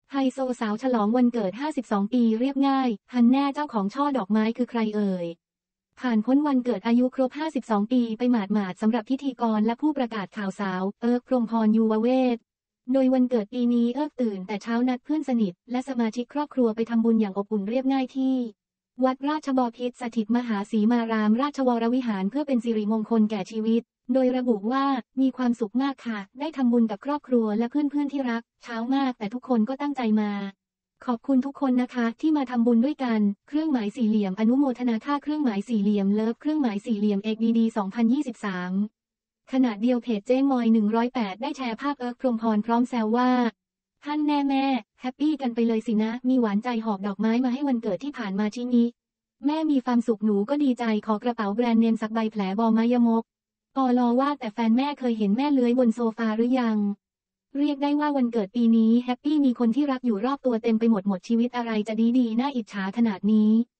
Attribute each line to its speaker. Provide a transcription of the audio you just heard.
Speaker 1: ไฮโซสาวฉลองวันเกิด52ปีเรียบง่ายฮันแน่เจ้าของช่อดอกไม้คือใครเอ่ยผ่านพ้นวันเกิดอายุครบ52ปีไปหมาดๆสำหรับพิธีกรและผู้ประกาศข่าวสาวพรหมพรยูวเวศโดยวันเกิดปีนี้ตื่นแต่เช้านัดเพื่อนสนิทและสมาชิกครอบครัวไปทำบุญอย่างอบอุ่นเรียบง่ายที่วัดราชบพิตรสถิตมหาสีมารามราชวรวิหารเพื่อเป็นสิริมงคลแก่ชีวิตโดยระบุว่ามีความสุขมากค่ะได้ทำบุญกับครอบครัวและเพื่อนๆที่รักเช้ามากแต่ทุกคนก็ตั้งใจมาขอบคุณทุกคนนะคะที่มาทำบุญด้วยกันเครื่องหมายสี่เหลี่ยมอนุโมทนาค่าเครื่องหมายสี่เหลี่ยมเลิฟเครื่องหมายสี่เหลี่ยมXDD 2023ขณะเดียวเพจเจ๊งอย108ได้แชร์ภาพพรหมพรพร้อมแซวว่าท่านแน่แม่แฮปปี้กันไปเลยสินะมีหวานใจหอบดอกไม้มาให้วันเกิดที่ผ่านมาชิงิแม่มีความสุขหนูก็ดีใจขอกระเป๋าแบรนด์เนมสักใบแผลบอมายมกปลอว่าแต่แฟนแม่เคยเห็นแม่เลื้อยบนโซฟาหรือยังเรียกได้ว่าวันเกิดปีนี้แฮปปี้มีคนที่รักอยู่รอบตัวเต็มไปหมดชีวิตอะไรจะดีน่าอิจฉาขนาดนี้